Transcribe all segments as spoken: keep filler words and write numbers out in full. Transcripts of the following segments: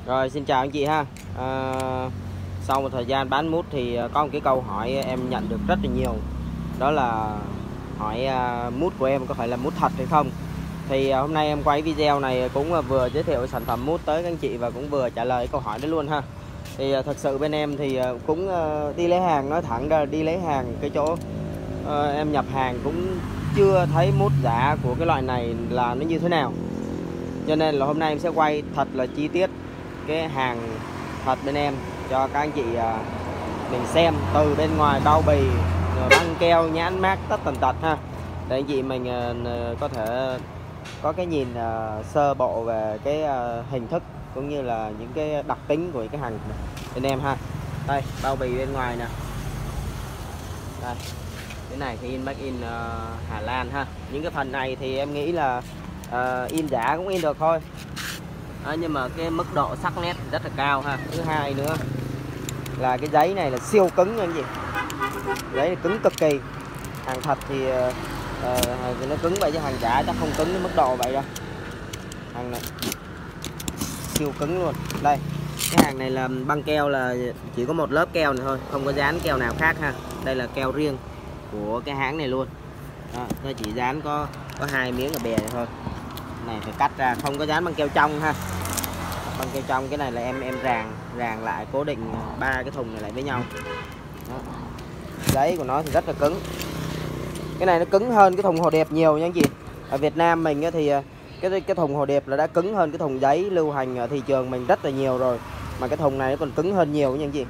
Rồi xin chào anh chị ha. à, Sau một thời gian bán mút thì có một cái câu hỏi em nhận được rất là nhiều. Đó là hỏi à, mút của em có phải là mút thật hay không. Thì à, hôm nay em quay video này cũng vừa giới thiệu sản phẩm mút tới các anh chị và cũng vừa trả lời câu hỏi đó luôn ha. Thì à, thật sự bên em thì à, cũng à, đi lấy hàng, nói thẳng ra đi lấy hàng cái chỗ à, em nhập hàng cũng chưa thấy mút giả của cái loại này là nó như thế nào. Cho nên là hôm nay em sẽ quay thật là chi tiết cái hàng thật bên em cho các anh chị à, mình xem từ bên ngoài bao bì, băng keo, nhãn mác tất tần tật ha, để anh chị mình à, có thể có cái nhìn à, sơ bộ về cái à, hình thức cũng như là những cái đặc tính của cái hàng bên em ha. Đây bao bì bên ngoài nè, đây cái này thì in make in uh, Hà Lan ha. Những cái phần này thì em nghĩ là uh, in giả cũng in được thôi. À, nhưng mà cái mức độ sắc nét rất là cao ha. Thứ hai nữa là cái giấy này là siêu cứng nha anh chị. Giấy này cứng cực kỳ. Hàng thật thì uh, uh, nó cứng vậy chứ hàng giả chắc không cứng đến mức độ vậy đâu. Hàng này siêu cứng luôn. Đây cái hàng này là băng keo, là chỉ có một lớp keo này thôi, không có dán keo nào khác ha. Đây là keo riêng của cái hãng này luôn. Đó, nó chỉ dán có có hai miếng ở bè này thôi. Này phải cắt ra, không có dán băng keo trong ha. Băng keo trong cái này là em em ràng ràng lại, cố định ba cái thùng này lại với nhau. Đó. Giấy của nó thì rất là cứng. Cái này nó cứng hơn cái thùng hồ điệp nhiều nha anh chị. Ở Việt Nam mình thì cái cái thùng hồ điệp là đã cứng hơn cái thùng giấy lưu hành ở thị trường mình rất là nhiều rồi, mà cái thùng này nó còn cứng hơn nhiều nha anh chị.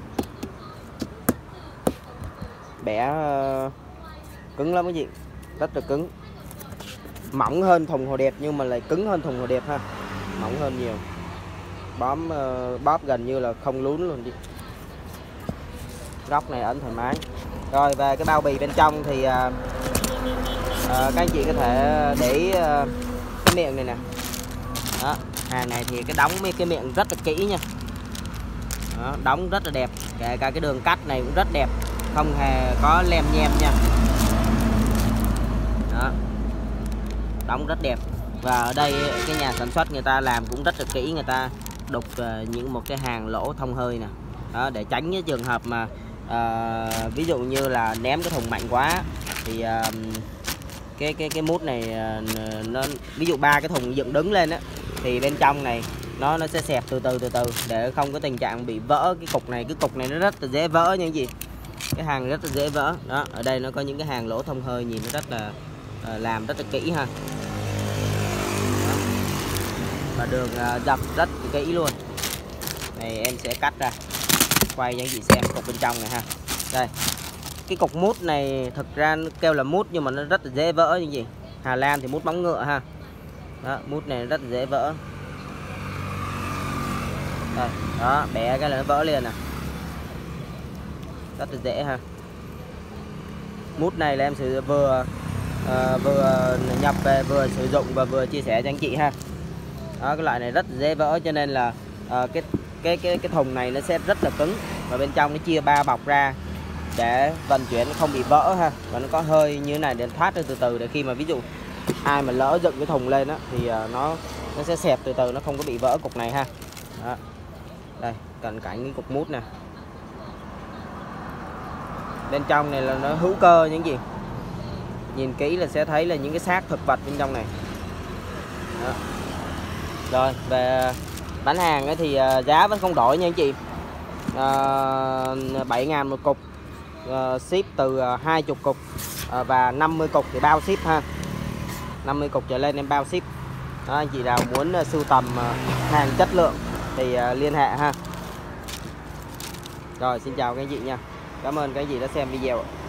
Bẻ uh, cứng lắm cái gì, rất là cứng, mỏng hơn thùng hồ điệp nhưng mà lại cứng hơn thùng hồ điệp ha, mỏng hơn nhiều, bóp uh, bóp gần như là không lún luôn đi. Góc này ấn thoải mái. Rồi về cái bao bì bên trong thì uh, uh, các anh chị có thể để uh, cái miệng này nè. Đó, hàng này thì cái đóng mấy cái miệng rất là kỹ nha. Đó, đóng rất là đẹp, kể cả cái đường cắt này cũng rất đẹp, không hề có lem nhem nha. Đó, đóng rất đẹp. Và ở đây cái nhà sản xuất người ta làm cũng rất là kỹ, người ta đục uh, những một cái hàng lỗ thông hơi nè. Đó, để tránh cái trường hợp mà uh, ví dụ như là ném cái thùng mạnh quá thì uh, cái cái cái mút này uh, nó ví dụ ba cái thùng dựng đứng lên á thì bên trong này nó nó sẽ xẹp từ từ từ từ để không có tình trạng bị vỡ cái cục này. Cái cục này nó rất là dễ vỡ nha anh chị. Cái hàng rất là dễ vỡ. Đó, ở đây nó có những cái hàng lỗ thông hơi, nhìn nó rất là uh, làm rất là kỹ ha. Đó. Và đường uh, dập rất là kỹ luôn. Này em sẽ cắt ra quay cho anh chị xem cục bên trong này ha. Đây cái cục mút này thực ra nó kêu là mút nhưng mà nó rất là dễ vỡ như gì. Hà Lan thì mút bóng ngựa ha. Đó, mút này rất là dễ vỡ. Đây, đó bẻ cái là nó vỡ liền nè, rất là dễ ha. Mút này là em sử vừa uh, vừa nhập về vừa sử dụng và vừa chia sẻ cho anh chị ha. Đó, cái loại này rất là dễ vỡ cho nên là uh, cái cái cái cái thùng này nó sẽ rất là cứng và bên trong nó chia ba bọc ra để vận chuyển nó không bị vỡ ha. Và nó có hơi như thế này để thoát từ từ, để khi mà ví dụ ai mà lỡ dựng cái thùng lên á thì uh, nó nó sẽ xẹp từ từ, nó không có bị vỡ cục này ha. Đó. Đây cận cảnh cái cục mút nè, bên trong này là nó hữu cơ những gì, nhìn kỹ là sẽ thấy là những cái xác thực vật bên trong này. Đó. Rồi về bán hàng ấy thì uh, giá vẫn không đổi nha anh chị. uh, bảy ngàn một cục, uh, ship từ uh, hai mươi cục uh, và năm mươi cục thì bao ship ha. Năm mươi cục trở lên em bao ship. Đó, anh chị nào muốn uh, sưu tầm uh, hàng chất lượng thì uh, liên hệ ha. Rồi xin chào các anh chị nha. Cảm ơn các anh chị đã xem video.